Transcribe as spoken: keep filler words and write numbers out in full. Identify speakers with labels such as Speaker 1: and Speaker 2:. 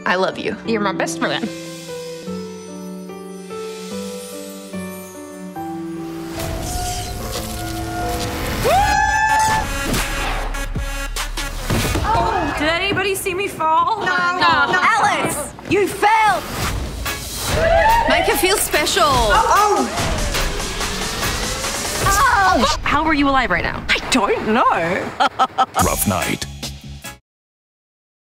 Speaker 1: I love you.
Speaker 2: You're my best friend. Oh, did anybody see me fall?
Speaker 1: No, no, no.
Speaker 3: Alice, you failed.
Speaker 1: Make her feel special.
Speaker 3: Oh.
Speaker 1: Oh. How are you alive right now?
Speaker 3: I don't know.
Speaker 4: Rough night.